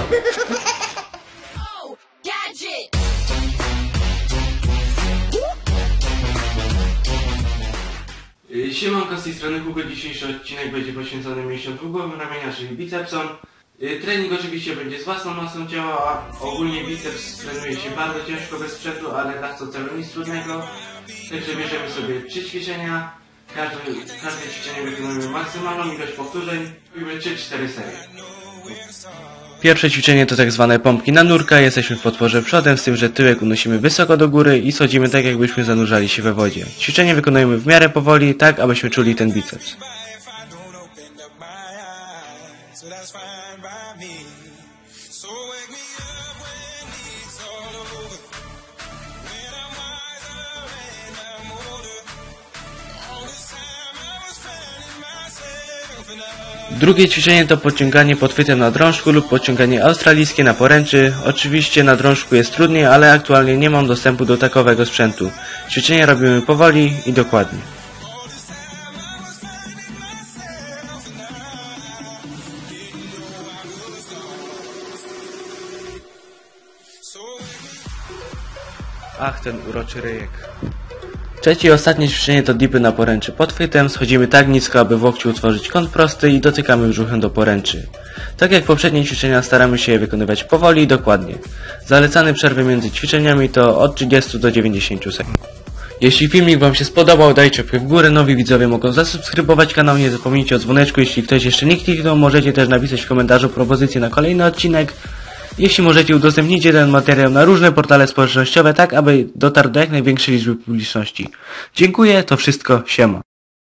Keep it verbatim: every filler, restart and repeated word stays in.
Siemanko, z tej strony Hugo. Dzisiejszy odcinek będzie poświęcony mięśniom dwugłowym ramienia, czyli bicepsom. Trening oczywiście będzie z własną masą ciała. Ogólnie biceps trenuje się bardzo ciężko bez sprzętu, ale tak to wcale nic trudnego. Także bierzemy sobie trzy ćwiczenia. Każde, każde ćwiczenie wykonujemy maksymalną ilość powtórzeń. Robimy trzy cztery serie. Pierwsze ćwiczenie to tak zwane pompki na nurka. Jesteśmy w podporze przodem, z tym, że tyłek unosimy wysoko do góry i schodzimy tak, jakbyśmy zanurzali się we wodzie. Ćwiczenie wykonujemy w miarę powoli, tak abyśmy czuli ten biceps. Drugie ćwiczenie to podciąganie podchwytem na drążku lub podciąganie australijskie na poręczy. Oczywiście na drążku jest trudniej, ale aktualnie nie mam dostępu do takowego sprzętu. Ćwiczenie robimy powoli i dokładnie. Ach, ten uroczy ryjek. Trzecie i ostatnie ćwiczenie to dipy na poręczy podchwytem. Schodzimy tak nisko, aby w łokciu utworzyć kąt prosty i dotykamy brzuchem do poręczy. Tak jak poprzednie ćwiczenia, staramy się je wykonywać powoli i dokładnie. Zalecane przerwy między ćwiczeniami to od trzydziestu do dziewięćdziesięciu sekund. Jeśli filmik Wam się spodobał, dajcie łapkę w górę. Nowi widzowie mogą zasubskrybować kanał. Nie zapomnijcie o dzwoneczku. Jeśli ktoś jeszcze nie kliknął, możecie też napisać w komentarzu propozycję na kolejny odcinek. Jeśli możecie, udostępnijcie ten materiał na różne portale społecznościowe, tak aby dotarł do jak największej liczby publiczności. Dziękuję, to wszystko, siema.